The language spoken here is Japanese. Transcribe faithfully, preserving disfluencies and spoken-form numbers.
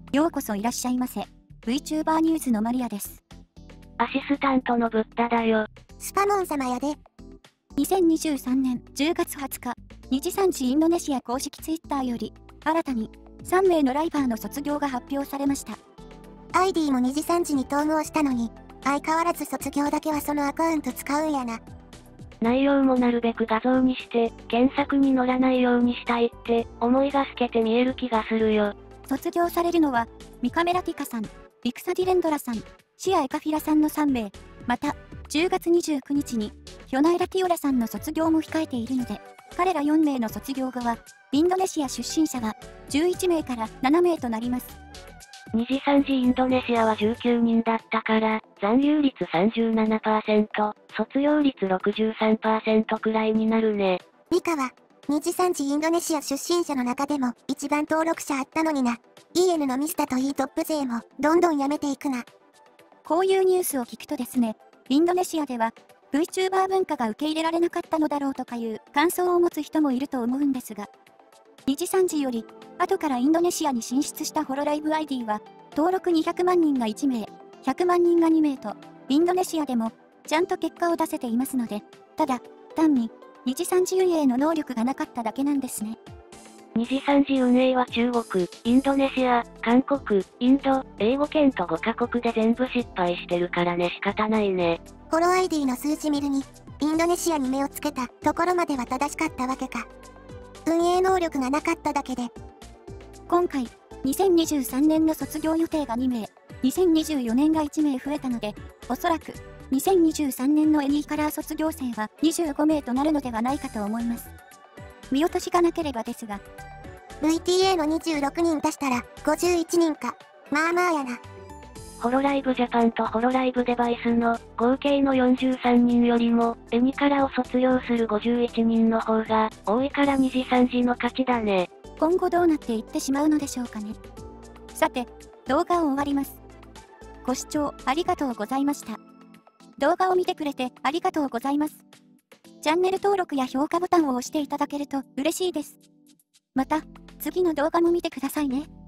ようこそいらっしゃいませ。VTuber ニュースのマリアです。 アシスタントのブッダだよ。 スパモン様やで。 にせんにじゅうさんねんじゅうがつはつか、日産地インドネシア公式ツイッターより、新たにさんめいのライバーの卒業が発表されました。 アイディー もにじさんじに統合したのに、相変わらず卒業だけはそのアカウント使うんやな。 内容もなるべく画像にして、検索に載らないようにしたいって、思いが透けて見える気がするよ。 卒業されるのは、ミカメラティカさん、ビクサディレンドラさん、シアエカフィラさんのさんめい、また、じゅうがつにじゅうくにちに、ヒョナイラティオラさんの卒業も控えているので、彼らよんめいの卒業後は、インドネシア出身者がじゅういちめいからななめいとなります。 にじさんじインドネシアはじゅうきゅうにんだったから、残留率 さんじゅうななパーセント、卒業率 ろくじゅうさんパーセント くらいになるね。 ミカは、にじさんじインドネシア出身者の中でも一番登録者あったのにな。イーエヌ のミスタといいトップ勢もどんどんやめていくな。 こういうニュースを聞くとですね、インドネシアでは VTuber 文化が受け入れられなかったのだろうとかいう感想を持つ人もいると思うんですが、にじさんじより後からインドネシアに進出したホロライブ アイディー は登録にひゃくまんにんがいちめい、ひゃくまんにんがにめいとインドネシアでもちゃんと結果を出せていますので、ただ単ににじさんじ運営の能力がなかっただけなんですね。 にじさんじ運営は中国、インドネシア、韓国、インド、英語圏とごかこくで全部失敗してるからね仕方ないね。 ホロ アイディー の数字見るに、インドネシアに目をつけたところまでは正しかったわけか。運営能力がなかっただけで。 今回、にせんにじゅうさんねんの卒業予定がにめい、にせんにじゅうよねんがいちめい増えたので、おそらく、にせんにじゅうさんねんのエニーカラー卒業生はにじゅうごめいとなるのではないかと思います。見落としがなければですが。 ブイティーエー のにじゅうろくにん足したらごじゅういちにんか。まあまあやな。 ホロライブジャパンとホロライブデバイスの合計のよんじゅうさんにんよりも、エニカラを卒業するごじゅういちにんの方が多いからにじさんじの勝ちだね。 今後どうなっていってしまうのでしょうかね。さて、動画を終わります。ご視聴ありがとうございました。動画を見てくれてありがとうございます。チャンネル登録や評価ボタンを押していただけると嬉しいです。また、次の動画も見てくださいね。